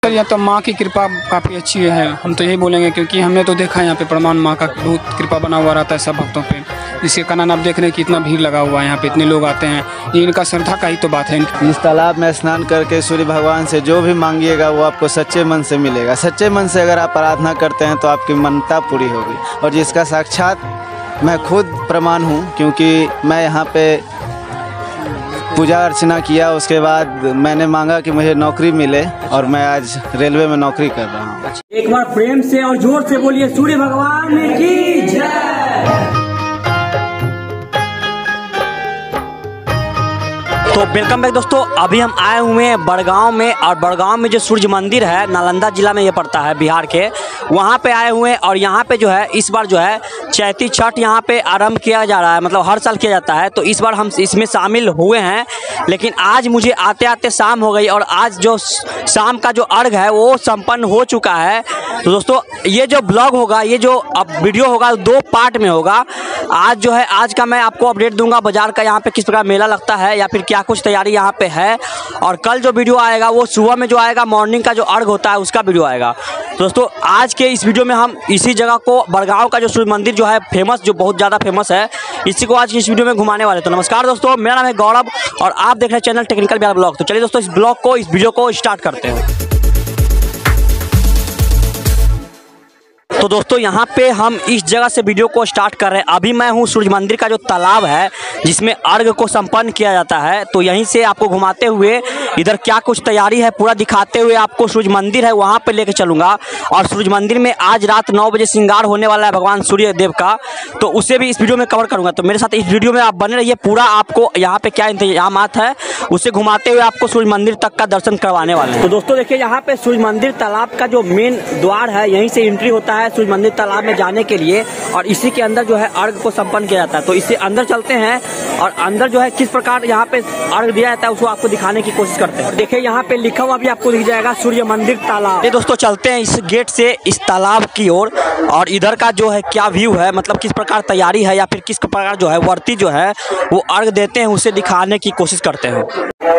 Sir यह तो माँ की कृपा काफ़ी अच्छी है, हम तो यही बोलेंगे, क्योंकि हमने तो देखा है यहाँ पे प्रमाण माँ का बहुत कृपा बना हुआ रहता है सब भक्तों पे। इसके कारण आप देख रहे हैं कि इतना भीड़ लगा हुआ है, यहाँ पे इतने लोग आते हैं, ये इनका श्रद्धा का ही तो बात है। इस तालाब में स्नान करके सूर्य भगवान से जो भी मांगिएगा वो आपको सच्चे मन से मिलेगा। सच्चे मन से अगर आप आराधना करते हैं तो आपकी मनता पूरी होगी, और जिसका साक्षात मैं खुद प्रमाण हूँ, क्योंकि मैं यहाँ पे पूजा अर्चना किया, उसके बाद मैंने मांगा कि मुझे नौकरी मिले और मैं आज रेलवे में नौकरी कर रहा हूँ। एक बार प्रेम से और जोर से बोलिए सूर्य भगवान की जय। तो वेलकम बैक दोस्तों, अभी हम आए हुए हैं बड़गांव में, और बड़गांव में जो सूर्य मंदिर है नालंदा जिला में ये पड़ता है बिहार के, वहाँ पे आए हुए हैं। और यहाँ पे जो है इस बार जो है चैती छठ यहाँ पे आरंभ किया जा रहा है, मतलब हर साल किया जाता है, तो इस बार हम इसमें शामिल हुए हैं। लेकिन आज मुझे आते आते शाम हो गई, और आज जो शाम का जो अर्घ है वो संपन्न हो चुका है। तो दोस्तों ये जो ब्लॉग होगा, ये जो अब वीडियो होगा 2 पार्ट में होगा। आज जो है आज का मैं आपको अपडेट दूंगा बाजार का, यहाँ पे किस प्रकार मेला लगता है या फिर क्या कुछ तैयारी यहाँ पे है। और कल जो वीडियो आएगा वो सुबह में जो आएगा, मॉर्निंग का जो अर्घ होता है उसका वीडियो आएगा। दोस्तों आज के इस वीडियो में हम इसी जगह को, बड़गांव का जो सूर्य मंदिर जो है फेमस, जो बहुत ज़्यादा फेमस है, इसी को आज की इस वीडियो में घुमाने वाले। तो नमस्कार दोस्तों, मेरा नाम है गौरव और आप देख रहे हैं चैनल टेक्निकल बिहार ब्लॉग। तो चलिए दोस्तों इस ब्लॉग को, इस वीडियो को स्टार्ट करते हैं। तो दोस्तों यहाँ पे हम इस जगह से वीडियो को स्टार्ट कर रहे हैं। अभी मैं हूँ सूर्य मंदिर का जो तालाब है जिसमें अर्घ को संपन्न किया जाता है, तो यहीं से आपको घुमाते हुए इधर क्या कुछ तैयारी है पूरा दिखाते हुए आपको सूर्य मंदिर है वहाँ पे लेके चलूँगा। और सूर्य मंदिर में आज रात 9 बजे श्रृंगार होने वाला है भगवान सूर्य देव का, तो उसे भी इस वीडियो में कवर करूँगा। तो मेरे साथ इस वीडियो में आप बने रहिए, पूरा आपको यहाँ पे क्या इंतजामात है उसे घुमाते हुए आपको सूर्य मंदिर तक का दर्शन करवाने वाले हैं। तो दोस्तों देखिए यहाँ पे सूर्य मंदिर तालाब का जो मेन द्वार है, यहीं से एंट्री होता है सूर्य मंदिर तालाब में जाने के लिए, और इसी के अंदर जो है अर्घ को संपन्न किया जाता है। तो इससे अंदर चलते हैं और अंदर जो है किस प्रकार यहाँ पे अर्घ दिया जाता है उसको आपको दिखाने की कोशिश करते हैं। देखिए यहाँ पे लिखा हुआ भी आपको दिख जाएगा सूर्य मंदिर तालाब। ये दोस्तों चलते हैं इस गेट से इस तालाब की ओर, और इधर का जो है क्या व्यू है, मतलब किस प्रकार तैयारी है या फिर किस प्रकार जो है वर्ती जो है वो अर्घ देते हैं उसे दिखाने की कोशिश करते हैं।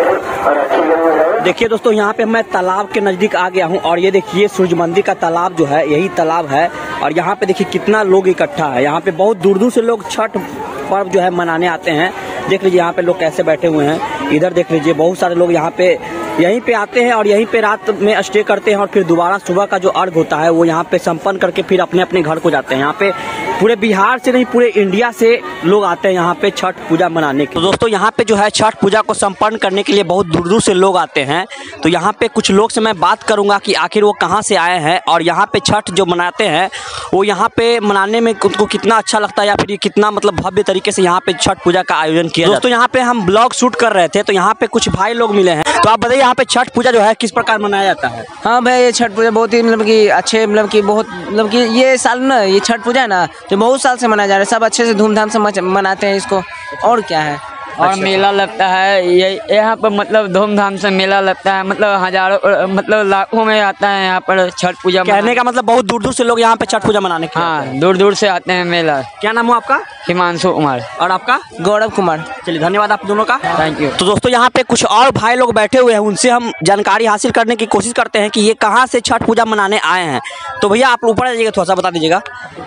देखिए दोस्तों यहाँ पे मैं तालाब के नजदीक आ गया हूँ, और ये देखिए सूर्य मंदिर का तालाब जो है यही तालाब है। और यहाँ पे देखिए कितना लोग इकट्ठा है, यहाँ पे बहुत दूर दूर से लोग छठ पर्व जो है मनाने आते हैं। देख लीजिए यहाँ पे लोग कैसे बैठे हुए हैं, इधर देख लीजिए बहुत सारे लोग यहाँ पे यहीं पे आते हैं और यहीं पे रात में स्टे करते हैं, और फिर दोबारा सुबह का जो अर्घ होता है वो यहाँ पे संपन्न करके फिर अपने अपने घर को जाते हैं। यहाँ पे पूरे बिहार से नहीं पूरे इंडिया से लोग आते हैं यहाँ पे छठ पूजा मनाने के। तो दोस्तों यहाँ पे जो है छठ पूजा को संपन्न करने के लिए बहुत दूर दूर से लोग आते हैं। तो यहाँ पे कुछ लोग से मैं बात करूँगा कि आखिर वो कहाँ से आए हैं और यहाँ पे छठ जो मनाते हैं वो यहाँ पे मनाने में उनको कितना अच्छा लगता है, या फिर कितना मतलब भव्य तरीके से यहाँ पे छठ पूजा का आयोजन किया। दोस्तों यहाँ पे हम ब्लॉग शूट कर रहे थे, तो यहाँ पे कुछ भाई लोग मिले हैं। तो आप बताइए यहाँ पे छठ पूजा जो है किस प्रकार मनाया जाता है? हाँ भाई, ये छठ पूजा बहुत ही मतलब कि अच्छे, मतलब कि बहुत मतलब कि ये साल ना, ये छठ पूजा है ना जो बहुत साल से मनाया जा रहा है, सब अच्छे से धूमधाम से मनाते हैं इसको। और क्या है, और मेला लगता है ये यहाँ पर, मतलब धूमधाम से मेला लगता है, मतलब हजारों मतलब लाखों में आता है यहाँ पर छठ पूजा। कहने का मतलब बहुत दूर दूर से लोग यहाँ पे छठ पूजा मनाने के। हाँ, दूर दूर से आते हैं मेला। क्या नाम हुआ आपका? हिमांशु कुमार। और आपका? गौरव कुमार। चलिए धन्यवाद आप दोनों का, थैंक यू। तो दोस्तों यहाँ पे कुछ और भाई लोग बैठे हुए हैं, उनसे हम जानकारी हासिल करने की कोशिश करते हैं कि ये कहाँ से छठ पूजा मनाने आए हैं। तो भैया आप ऊपर आ जाइएगा, थोड़ा सा बता दीजिएगा।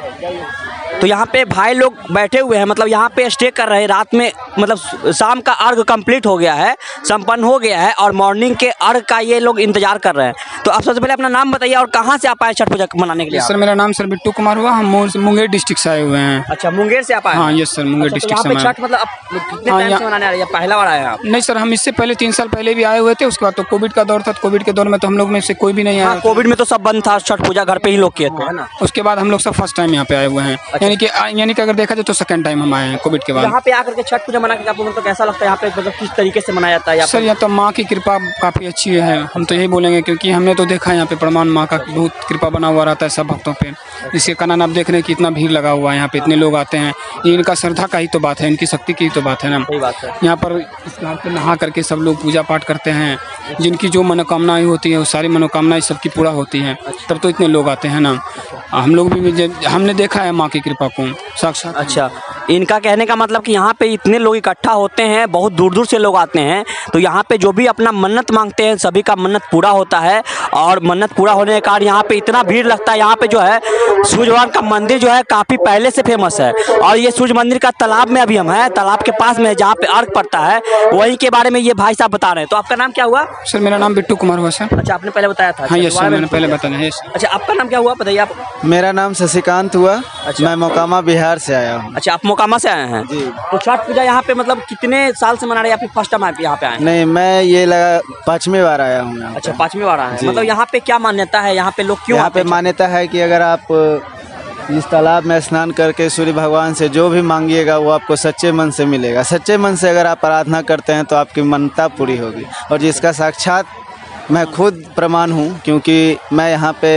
तो यहाँ पे भाई लोग बैठे हुए हैं, मतलब यहाँ पे स्टे कर रहे हैं रात में, मतलब शाम का अर्घ कंप्लीट हो गया है, संपन्न हो गया है, और मॉर्निंग के अर्घ का ये लोग इंतजार कर रहे हैं। तो आप सबसे पहले अपना नाम बताइए और कहाँ से आप आए छठ पूजा मनाने के लिए? सर मेरा नाम सर बिट्टू कुमार हुआ, हम मुंगेर डिस्ट्रिक्ट से आए हुए हैं। अच्छा, मुंगेर से आप आए? हाँ यस सर, मुंगेर डिस्ट्रिक्ट से। छठ मतलब कितने टाइम से मनाने आ रहे हैं? पहला बार आए हैं आप? नहीं सर, हम इससे पहले 3 साल पहले भी आए हुए थे, उसके बाद तो कोविड का दौर था, कोविड के दौर में तो हम लोग में से कोई भी नहीं आया। कोविड में तो सब बंद था, छठ पूजा घर पे ही लोग किए थे, है ना? उसके बाद हम लोग सब फर्स्ट टाइम यहाँ पे आए हुए हैं, यानी कि अगर देखा जाए तो सेकंड टाइम हम आए हैं कोविड के बाद। यहाँ पे आकर के छठ पूजा मना के आपको मतलब कैसा लगता है यहाँ पे, मतलब किस तरीके से मनाया जाता है? सर यहाँ तो माँ की कृपा काफ़ी अच्छी है, हम तो यही बोलेंगे, क्योंकि हमने तो देखा है यहाँ पे प्रमाण माँ का बहुत कृपा बना हुआ रहता है सब भक्तों पे। इसके कारण आप देख रहे हैं कि इतना भीड़ लगा हुआ है, यहाँ पे इतने लोग आते हैं, ये इनका श्रद्धा का ही तो बात है, इनकी शक्ति की ही तो बात है ना। यहाँ पर इस घाट पे नहा करके सब लोग पूजा पाठ करते हैं, जिनकी जो मनोकामनाएं होती हैं वो सारी मनोकामनाएं सबकी पूरा होती हैं, तब तो इतने लोग आते हैं ना। हम लोग भी हमने देखा है माँ की कृपा को साक्षात। अच्छा, इनका कहने का मतलब कि यहाँ पे इतने लोग इकट्ठा होते हैं, बहुत दूर दूर से लोग आते हैं, तो यहाँ पे जो भी अपना मन्नत मांगते हैं सभी का मन्नत पूरा होता है। और मन्नत पूरा होने के कारण यहाँ पे इतना भीड़ लगता है। यहाँ पे जो है सूर्य भगवान का मंदिर जो है काफ़ी पहले से फेमस है। और ये सूर्य मंदिर का तालाब में अभी हम हैं, तालाब के पास में जहाँ पे अर्घ पड़ता है, वहीं के बारे में ये भाई साहब बता रहे हैं। तो आपका नाम क्या हुआ? सर मेरा नाम बिट्टू कुमार हुआ सर। अच्छा, आपने पहले बताया था। हाँ यस सर, मैंने पहले बताया। यस। अच्छा, आपका नाम क्या हुआ बताइए आप? मेरा नाम शशिकांत हुआ। अच्छा। मैं मोकामा बिहार से आया हूँ। अच्छा, आप मोकामा से आए हैं जी। तो छठ पूजा यहाँ पे मतलब कितने साल से मना रहे हैं या फिर फर्स्ट टाइम आप यहाँ पे आए हैं? नहीं, मैं ये लगा 5वीं बार आया हूँ यहाँ पे। अच्छा, 5वीं बार आए हैं। जी। मतलब यहाँ पे क्या मान्यता है, यहाँ पे लोग क्यों यहाँ आते पे हैं? मान्यता है कि अगर आप इस तालाब में स्नान करके सूर्य भगवान से जो भी मांगिएगा वो आपको सच्चे मन से मिलेगा। सच्चे मन से अगर आप प्रार्थना करते हैं तो आपकी मनता पूरी होगी, और जिसका साक्षात मैं खुद प्रमाण हूँ, क्योंकि मैं यहाँ पे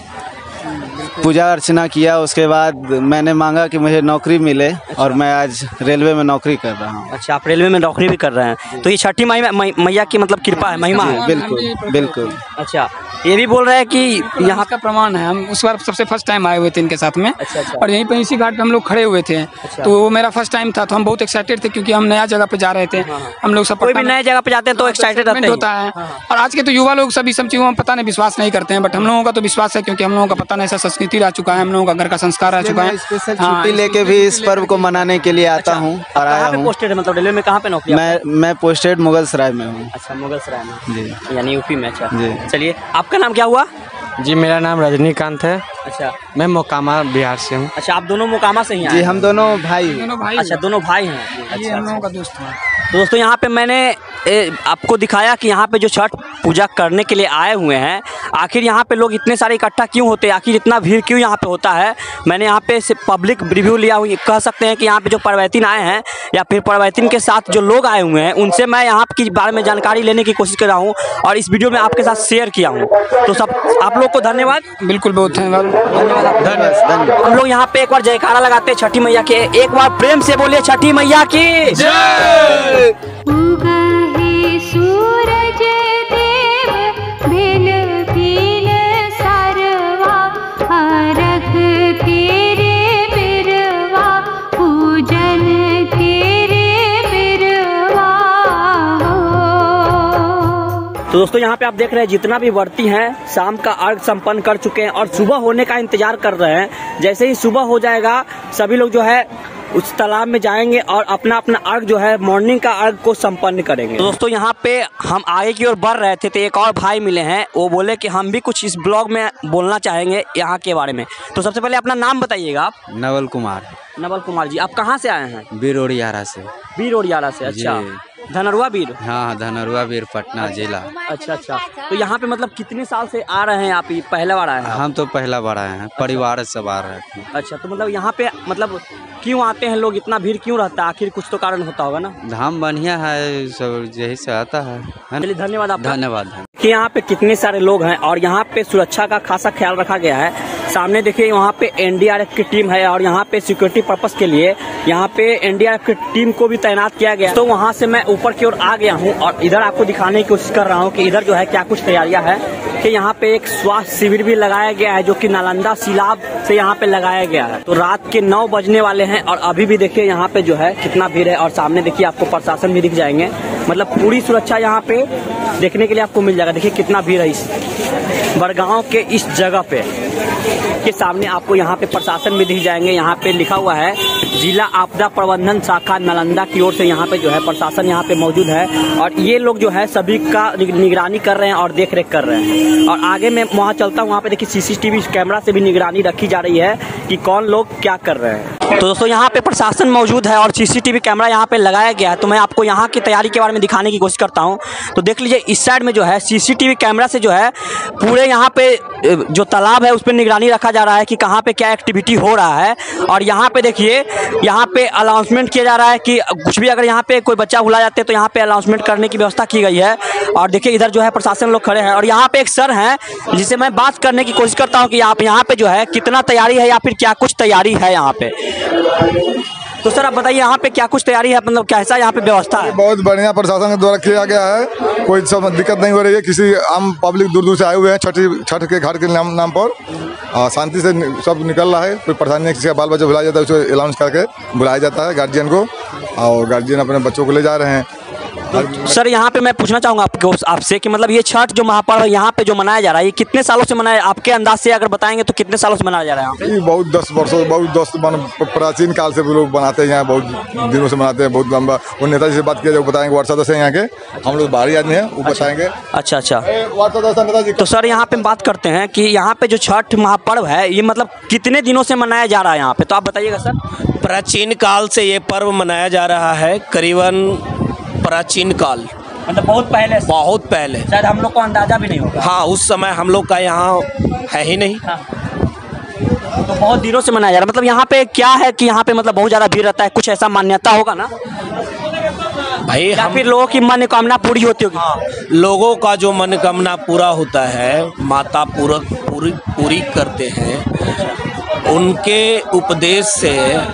पूजा अर्चना किया, उसके बाद मैंने मांगा कि मुझे नौकरी मिले। और मैं आज रेलवे में नौकरी कर रहा हूँ। अच्छा, आप रेलवे में नौकरी भी कर रहे हैं, तो ये छठी मैया की मतलब कृपा है, महिमा है। बिल्कुल बिल्कुल। अच्छा, ये भी बोल रहे हैं कि यहाँ का प्रमाण है। हम उस बार सबसे फर्स्ट टाइम आए हुए थे इनके साथ में। अच्छा, अच्छा। और यहीं पे इसी घाट पे हम लोग खड़े हुए थे। तो वो मेरा फर्स्ट टाइम था, तो हम बहुत एक्साइटेड थे क्योंकि हम नया जगह पे जा रहे थे। हम लोग सब कोई भी नए जगह पे जाते हैं तो एक्साइटेड रहते हैं। होता है। और आज के तो युवा लोग सभी सब चीज़ों में पता नहीं विश्वास नहीं करते हैं, बट हम लोगों का तो विश्वास है, क्योंकि हम लोगों का पता नहीं ऐसा संस्कृति रह चुका है, हम लोगों का घर का संस्कार रह चुका है। स्पेशल छुट्टी लेके भी इस पर्व को मनाने के लिए आता हूँ और आया कहाँ पे हूँ। पोस्टेड है, मतलब रेलवे में कहाँ पे नौकरी? मैं पोस्टेड मुगलसराय में हूँ। अच्छा, मुगलसराय में, जी। यानी यूपी में। अच्छा जी। चलिए, आपका नाम क्या हुआ? जी, मेरा नाम रजनीकांत है। अच्छा। मैं मोकामा बिहार से हूँ। अच्छा, आप दोनों मोकामा से ही आए जी, हैं? हम दोनों भाई हैं। दोनों भाई। अच्छा, दोनों भाई हैं। ये हम लोगों का दोस्त है। तो दोस्तों, यहाँ पे मैंने आपको दिखाया कि यहाँ पे जो छठ पूजा करने के लिए आए हुए हैं, आखिर यहाँ पे लोग इतने सारे इकट्ठा क्यों होते हैं, आखिर इतना भीड़ क्यों यहाँ पे होता है। मैंने यहाँ पे से पब्लिक रिव्यू लिया हुआ, कह सकते हैं कि यहाँ पे जो परवैतिन आए हैं या फिर परवैतिन के साथ जो लोग आए हुए हैं, उनसे मैं यहाँ के बारे में जानकारी लेने की कोशिश कर रहा हूँ और इस वीडियो में आपके साथ शेयर किया हूँ। तो सब आप लोग को धन्यवाद। बिल्कुल, बहुत धन्यवाद। धन्यवाद। हम लोग यहाँ पे एक बार जयकारा लगाते हैं छठी मैया के। एक बार प्रेम से बोलिए छठी मैया की जय। उगहि सूरज देव भेल भील सरवा, अर्घ केरे बिरवा, पूजन केरे बिरवा हो। तो दोस्तों, यहाँ पे आप देख रहे हैं जितना भी व्रती हैं शाम का अर्घ संपन्न कर चुके हैं और सुबह होने का इंतजार कर रहे हैं। जैसे ही सुबह हो जाएगा सभी लोग जो है उस तालाब में जाएंगे और अपना अपना अर्घ जो है मॉर्निंग का अर्घ को संपन्न करेंगे। तो दोस्तों, यहाँ पे हम आगे की ओर बढ़ रहे थे तो एक और भाई मिले हैं, वो बोले कि हम भी कुछ इस ब्लॉग में बोलना चाहेंगे यहाँ के बारे में। तो सबसे पहले अपना नाम बताइएगा आप। नवल कुमार। नवल कुमार जी, आप कहाँ से आए हैं? बीर ओडियारा से। बीर ओडियारा से। अच्छा, धनरुआ बीर। हाँ, धनरुआ बीर, पटना जिला। अच्छा अच्छा, तो यहाँ पे मतलब कितने साल से आ रहे हैं आप? पहला बार आए हैं? हम तो पहला बार आए हैं, परिवार सब आ रहे थे। अच्छा, तो मतलब यहाँ पे मतलब क्यों आते हैं लोग, इतना भीड़ क्यों रहता है? आखिर कुछ तो कारण होता होगा ना। धाम बढ़िया है, सब यही से आता है। चलिए, धन्यवाद आपका। धन्यवाद। कि यहाँ पे कितने सारे लोग हैं और यहाँ पे सुरक्षा का खासा ख्याल रखा गया है। सामने देखिए वहाँ पे एनडीआरएफ की टीम है और यहाँ पे सिक्योरिटी पर्पस के लिए यहाँ पे एनडीआरएफ की टीम को भी तैनात किया गया है। तो वहाँ से मैं ऊपर की ओर आ गया हूँ और इधर आपको दिखाने की कोशिश कर रहा हूँ कि इधर जो है क्या कुछ तैयारियां है। कि यहाँ पे एक स्वास्थ्य शिविर भी लगाया गया है जो कि नालंदा सिलाब से यहाँ पे लगाया गया है। तो रात के 9 बजने वाले हैं और अभी भी देखिए यहाँ पे जो है कितना भीड़ है और सामने देखिए आपको प्रशासन भी दिख जाएंगे। मतलब पूरी सुरक्षा यहाँ पे देखने के लिए आपको मिल जाएगा। देखिए कितना भीड़ है इस बड़गांव के इस जगह पे के सामने आपको यहाँ पे प्रशासन भी दिख जाएंगे। यहाँ पे लिखा हुआ है जिला आपदा प्रबंधन शाखा नालंदा की ओर से यहाँ पे जो है प्रशासन यहाँ पे मौजूद है और ये लोग जो है सभी का निगरानी कर रहे हैं और देख रेख कर रहे हैं। और आगे मैं वहाँ चलता हूँ, वहाँ पे देखिए सीसीटीवी कैमरा से भी निगरानी रखी जा रही है कि कौन लोग क्या कर रहे हैं। तो दोस्तों, यहाँ पे प्रशासन मौजूद है और सीसीटीवी कैमरा यहाँ पे लगाया गया है। तो मैं आपको यहाँ की तैयारी के बारे में दिखाने की कोशिश करता हूँ। तो देख लीजिए इस साइड में जो है सीसीटीवी कैमरा से जो है पूरे यहाँ पे जो तालाब है उस पर निगरानी रखा जा रहा है कि कहाँ पे क्या एक्टिविटी हो रहा है। और यहाँ पे देखिए यहाँ पे अनाउंसमेंट किया जा रहा है कि कुछ भी अगर यहाँ पे कोई बच्चा भुला जाते हैं तो यहाँ पे अनाउंसमेंट करने की व्यवस्था की गई है। और देखिए इधर जो है प्रशासन लोग खड़े हैं और यहाँ पे एक सर हैं जिसे मैं बात करने की कोशिश करता हूँ कि आप यहाँ पे जो है कितना तैयारी है या फिर क्या कुछ तैयारी है यहाँ पे। तो सर आप बताइए यहाँ पे क्या कुछ तैयारी है, मतलब कैसा यहाँ पे व्यवस्था है? बहुत बढ़िया प्रशासन के द्वारा किया गया है, कोई सब दिक्कत नहीं हो रही है। किसी आम पब्लिक दूर दूर से आए हुए हैं छठ के घाट के नाम पर, शांति से सब निकल रहा है। कोई परेशानी नहीं, किसी का बाल बच्चा बुलाया जाता है उसको अनाउंस करके बुलाया जाता है गार्जियन को, और गार्जियन अपने बच्चों को ले जा रहे हैं। तो सर यहाँ पे मैं पूछना चाहूँगा आपसे कि मतलब ये छठ जो महापर्व यहाँ पे जो मनाया जा रहा है, ये कितने सालों से मनाया, आपके अंदाज से अगर बताएंगे तो कितने सालों से मनाया जा रहा है यहाँ पे? ये बहुत 10 वर्षों, प्राचीन काल से लोग बनाते हैं यहाँ, बहुत दिनों से मनाते हैं, बहुत लंबा। वो नेताजी से बात किया जो बताएंगे, वर्षा से यहाँ के हम लोग बाहरी आदमी हैं, वो बताएंगे। अच्छा नेताजी। तो सर यहाँ पे बात करते हैं कि यहाँ पे जो छठ महापर्व है ये मतलब कितने दिनों से मनाया जा रहा है यहाँ पे, तो आप बताइएगा सर। प्राचीन काल से ये पर्व मनाया जा रहा है, करीबन प्राचीन काल, मतलब बहुत पहले शायद हम लोग को अंदाजा भी नहीं होगा। हाँ, उस समय हम लोग का यहाँ है ही नहीं। हाँ। तो बहुत दिनों से मनाया जा रहा है। मतलब यहाँ पे क्या है कि यहाँ पे मतलब बहुत ज़्यादा भीड़ रहता है, कुछ ऐसा मान्यता होगा ना भाई? या फिर लोगों की मनोकामना पूरी होती होगी? हाँ, लोगों का जो मनोकामना पूरा होता है माता पूरी करते हैं। उनके उपदेश से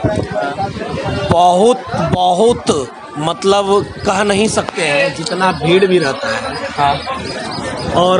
बहुत मतलब कह नहीं सकते हैं जितना भीड़ भी रहता है। हाँ। और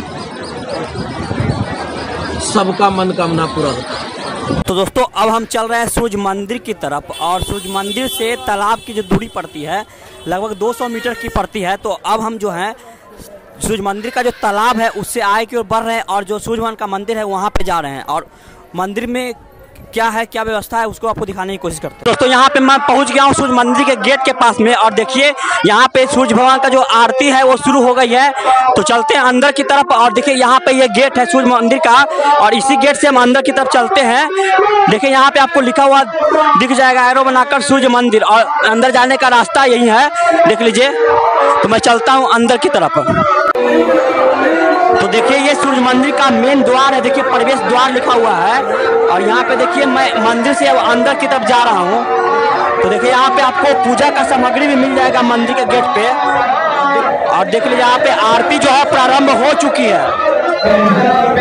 सबका मनोकामना पूरा होता है। तो दोस्तों अब हम चल रहे हैं सूर्य मंदिर की तरफ, और सूर्य मंदिर से तालाब की जो दूरी पड़ती है लगभग 200 मीटर की पड़ती है। तो अब हम जो है सूर्य मंदिर का जो तालाब है उससे आगे की ओर बढ़ रहे हैं, और जो सूर्य भगवान का मंदिर है वहाँ पे जा रहे हैं, और मंदिर में क्या है, क्या व्यवस्था है, उसको आपको दिखाने की कोशिश करते हैं। दोस्तों यहाँ पे मैं पहुँच गया हूँ सूर्य मंदिर के गेट के पास में, और देखिए यहाँ पे सूर्य भगवान का जो आरती है वो शुरू हो गई है। तो चलते हैं अंदर की तरफ, और देखिए यहाँ पे ये गेट है सूर्य मंदिर का, और इसी गेट से हम अंदर की तरफ चलते हैं। देखिए यहाँ पे आपको लिखा हुआ दिख जाएगा, एरो बनाकर सूर्य मंदिर, और अंदर जाने का रास्ता यही है, देख लीजिए। तो मैं चलता हूँ अंदर की तरफ। तो देखिए ये सूर्य मंदिर का मेन द्वार है, देखिए प्रवेश द्वार लिखा हुआ है, और यहाँ पे देखिए मैं मंदिर से अब अंदर की तरफ जा रहा हूँ। तो देखिए यहाँ पे आपको पूजा का सामग्री भी मिल जाएगा मंदिर के गेट पे, और देख लीजिए यहाँ पे आरती जो है प्रारंभ हो चुकी है।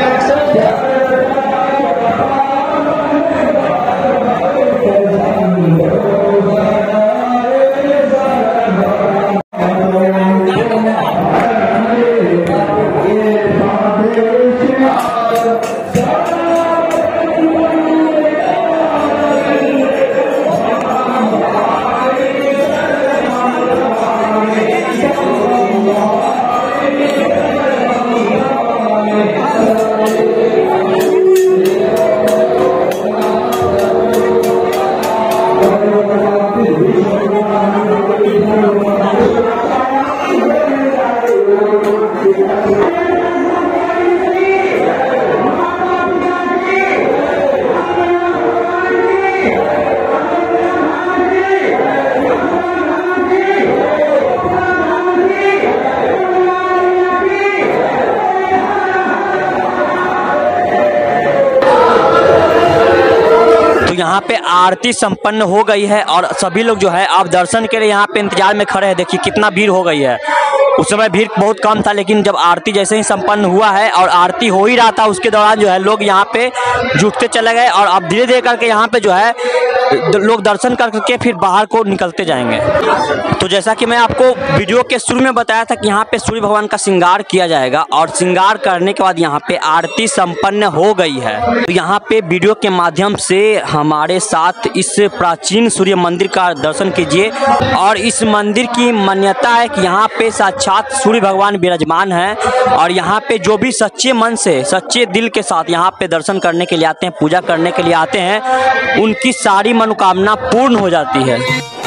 तो यहाँ पे आरती संपन्न हो गई है, और सभी लोग जो है आप दर्शन के लिए यहाँ पे इंतजार में खड़े हैं। देखिए कितना भीड़ हो गई है। उस समय भीड़ बहुत कम था, लेकिन जब आरती जैसे ही संपन्न हुआ है और आरती हो ही रहा था उसके दौरान जो है लोग यहाँ पे जुटते चले गए, और अब धीरे धीरे करके यहाँ पे जो है लोग दर्शन करके फिर बाहर को निकलते जाएंगे। तो जैसा कि मैं आपको वीडियो के शुरू में बताया था कि यहाँ पे सूर्य भगवान का श्रृंगार किया जाएगा, और श्रृंगार करने के बाद यहाँ पे आरती संपन्न हो गई है। तो यहाँ पे वीडियो के माध्यम से हमारे साथ इस प्राचीन सूर्य मंदिर का दर्शन कीजिए, और इस मंदिर की मान्यता है कि यहाँ पे साक्षात सूर्य भगवान विराजमान है, और यहाँ पे जो भी सच्चे मन से सच्चे दिल के साथ यहाँ पे दर्शन करने के लिए आते हैं, पूजा करने के लिए आते हैं, उनकी सारी मनोकामना पूर्ण हो जाती है।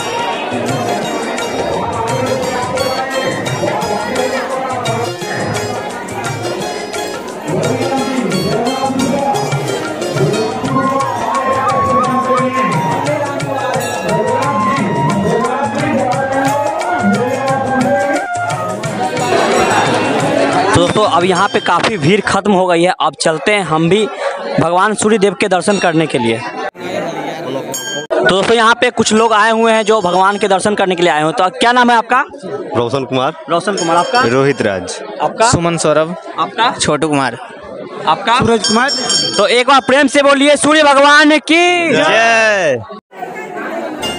दोस्तों अब यहाँ पे काफ़ी भीड़ खत्म हो गई है, अब चलते हैं हम भी भगवान सूर्य देव के दर्शन करने के लिए। तो दोस्तों यहाँ पे कुछ लोग आए हुए हैं जो भगवान के दर्शन करने के लिए आए हुए हैं। तो क्या नाम है आपका? रोशन कुमार। रोशन कुमार। आपका? रोहित राज। आपका? सुमन सौरभ। आपका? छोटू कुमार। आपका? सूरज कुमार। तो एक बार प्रेम से बोलिए सूर्य भगवान की जय।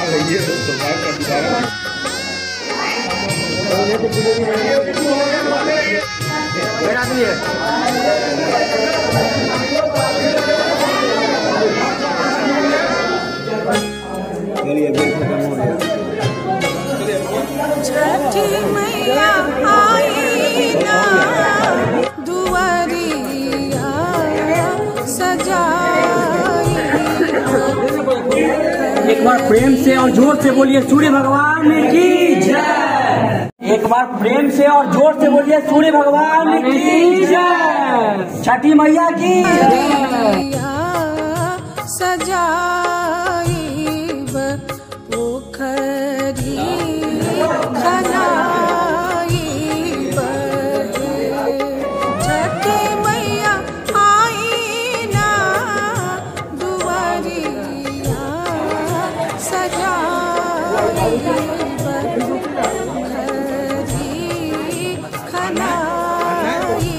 छठी मैया आई ना दुआरिया सजाई। एक बार प्रेम से और जोर से बोलिए सूर्य भगवान की जय। एक बार प्रेम से और जोर से बोलिए सूर्य भगवान की जय। छठी मैया की जय। सजाई पोखरी खनाई छठी मैया आई ना दुआरिया सजाई पोखरी खनाई।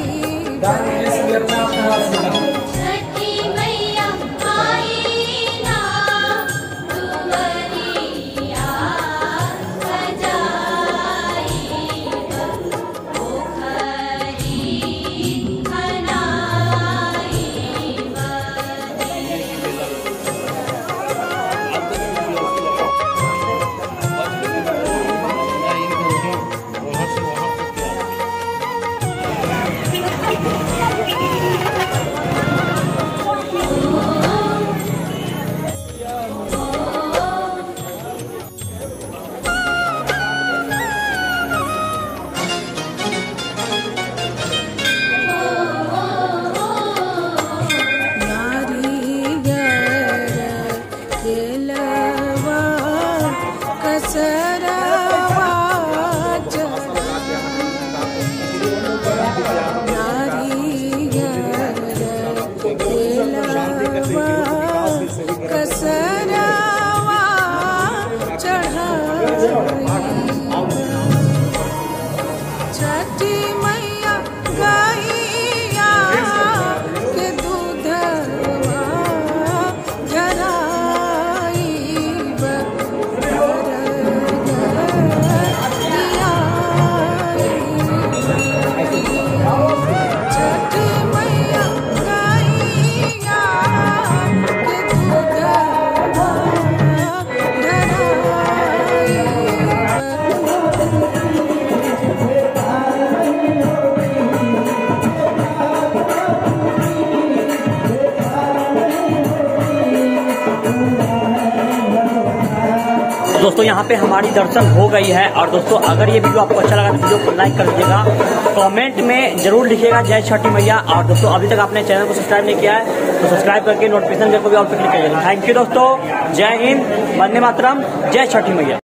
छठी मैया गैया के दूधवा झराई छठी मैया गैया के दूधवा दोस्तों यहाँ पे हमारी दर्शन हो गई है। और दोस्तों अगर ये वीडियो आपको अच्छा लगा तो वीडियो को लाइक कर दीजिएगा, कमेंट में जरूर लिखिएगा जय छठी मैया। और दोस्तों अभी तक आपने चैनल को सब्सक्राइब नहीं किया है तो सब्सक्राइब करके नोटिफिकेशन बेल को भी ऑल पे क्लिक करिएगा। थैंक यू दोस्तों, जय हिंद, वंदे मातरम, जय छठी मैया।